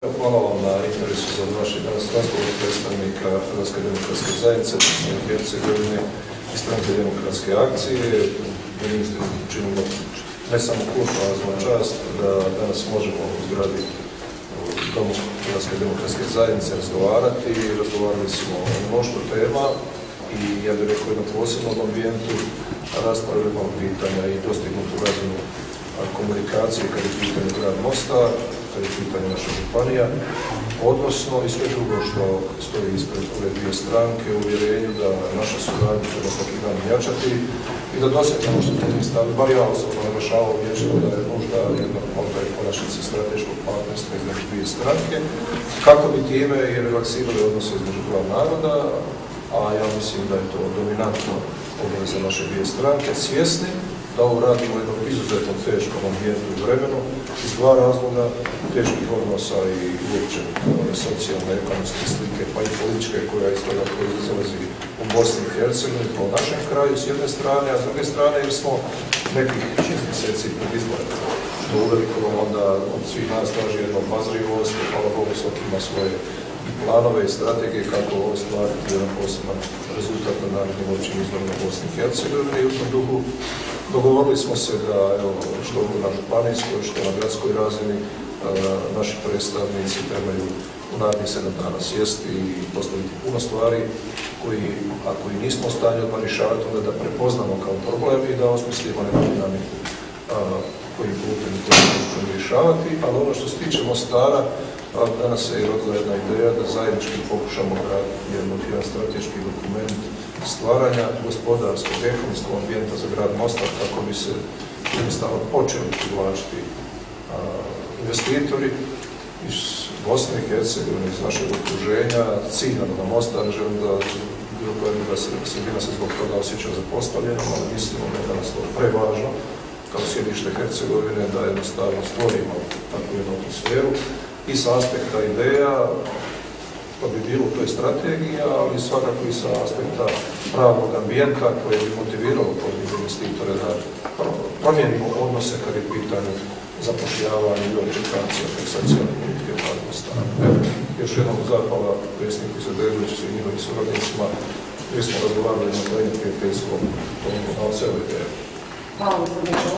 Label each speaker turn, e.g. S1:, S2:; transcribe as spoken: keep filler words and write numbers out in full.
S1: Hvala vam na interesu za vaše danas razgovor predstavnika Hrvatske demokratske zajednice, Bosne i Hercegovine i Stranke demokratske akcije. Meni ste učinili ne samo kurtoaznu čast da danas možemo u zgradi Domu Hrvatske demokratske zajednice razgovarati. Razgovarali smo o mnoštvu tema i ja bih rekao jednom posebnom ambijentu raspravljamo pitanja i dostignutu razinu komunikacije kad je pitanje grad Mostar, kad je pitanje naša županija, odnosno i sve drugo što stoji ispred ove dvije stranke u uvjerenju da naša suradnja treba svaki dan jačati i da dosegnemo što smo mi stavili, bar ja osobno naglašavao vječno da je možda jedna možda i konačnice strateškog partnerstva između dvije stranke, kako bi time i relaksirali odnose između dva naroda, a ja mislim da je to dominantno obaveza naše dvije stranke, svjesni da ovo radimo u jednom izuzetno teškom ambijentu i vremenu iz dva razloga teških odnosa i uopće socijalne, ekonomske slike, pa i političke koja iz toga proizlazi u Bosni i Hercegovini po našem kraju s jedne strane, a s druge strane jer smo nekih šest mjeseci pred izborima, što uveliko onda od svih nas traži jednu obazrivost, hvala Bogu svaki ima svoje planove i strategije kako ostvariti jedan poseban rezultat na narednim općim izborima Bosne i Hercegovine i u tom duhu dogovorili smo se da evo, što na županijskoj, što na gradskoj razini naši predstavnici trebaju u narednih sedam dana sjesti i postaviti puno stvari koji, ako i nismo u stanju odmah rješavati, onda da prepoznamo kao problem i da osmislimo neku dinamiku kojim putem to možemo rješavati, ali ono što se tiče Mostara, danas se je rodila jedna ideja da zajednički pokušamo graditi jedan strateški dokument stvaranja gospodarskog, ekonomskog ambijenta za grad Mostar kako bi se jednostavno počeli privlačiti investitori iz Bosne i Hercegovine, iz našeg okruženja, ciljano na Mostar. Želim da bilo koje da se sredina se zbog toga osjeća zapostavljenom, ali mislimo da je danas to prevažno kao sjedište Hercegovine da jednostavno stvorimo takvu jednu atmosferu i sa aspekta ideja, to bi bilo u toj strategiji, ali svakako i sa aspekta pravnog ambijenta koje bi motiviralo pojedine investitore da promijenimo odnose kad je pitanje zapošljavanja i očekacija socijalne politike u gradu Mostaru. Još jednom zahvala predsjedniku Izetbegoviću i njihovim suradnicima, jer smo razgovarali na jednom prijateljskom tomu na celu ideju.
S2: Hvala.